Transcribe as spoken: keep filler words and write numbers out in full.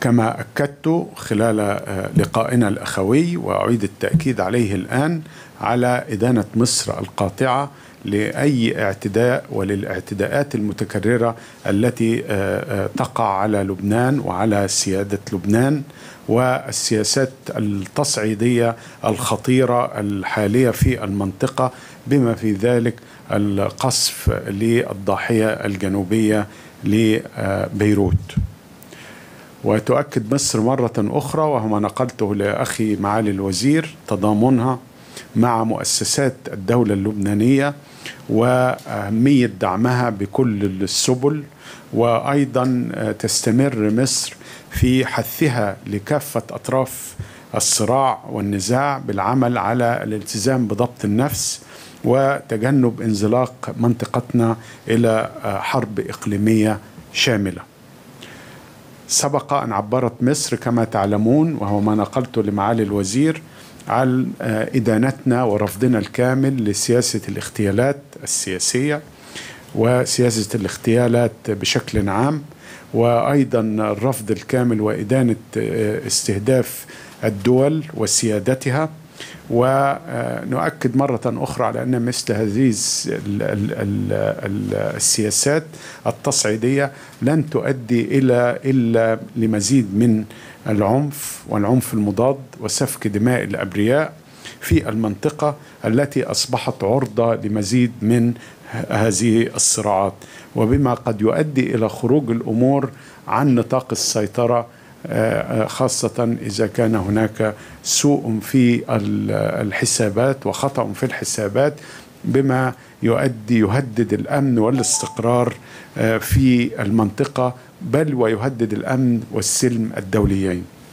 كما أكدت خلال لقائنا الأخوي وأعيد التأكيد عليه الآن على إدانة مصر القاطعة لأي اعتداء وللاعتداءات المتكررة التي تقع على لبنان وعلى سيادة لبنان والسياسات التصعيدية الخطيرة الحالية في المنطقة، بما في ذلك القصف للضاحية الجنوبية لبيروت. وتؤكد مصر مرة أخرى، وهو نقلته لأخي معالي الوزير، تضامنها مع مؤسسات الدولة اللبنانية وأهمية دعمها بكل السبل، وأيضا تستمر مصر في حثها لكافة أطراف الصراع والنزاع بالعمل على الالتزام بضبط النفس وتجنب انزلاق منطقتنا إلى حرب إقليمية شاملة. سبق أن عبرت مصر كما تعلمون، وهو ما نقلته لمعالي الوزير، على إدانتنا ورفضنا الكامل لسياسة الاغتيالات السياسية وسياسة الاغتيالات بشكل عام، وأيضا الرفض الكامل وإدانة استهداف الدول وسيادتها. ونؤكد مرة أخرى على أن مثل هذه السياسات التصعيدية لن تؤدي إلى إلا لمزيد من العنف والعنف المضاد وسفك دماء الأبرياء في المنطقة التي أصبحت عرضة لمزيد من هذه الصراعات، وبما قد يؤدي إلى خروج الأمور عن نطاق السيطرة، خاصة إذا كان هناك سوء في الحسابات وخطأ في الحسابات، بما يؤدي يهدد الأمن والاستقرار في المنطقة، بل ويهدد الأمن والسلم الدوليين.